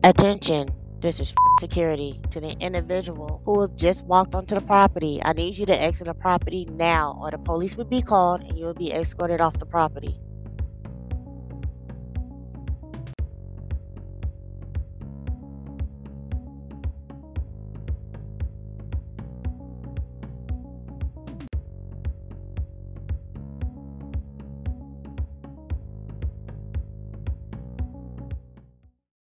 Attention, this is security to the individual who has just walked onto the property. I need you to exit the property now, or the police will be called and you will be escorted off the property.